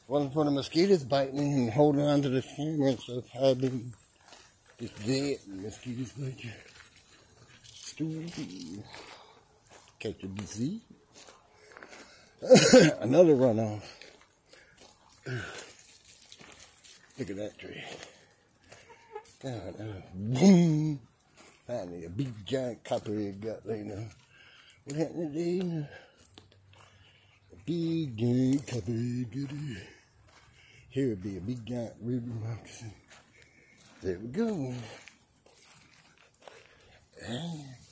Wasn't for the mosquitoes biting me and holding on to the camera and stuff. I've been just dead. Mosquitoes bite you. Stupid. Catch a disease. Another runoff. Look at that tree. God, boom. Finally, a big giant copperhead got laid down. What happened today? A big giant copperhead got it. Here would be a big giant ruby moccasin. There we go.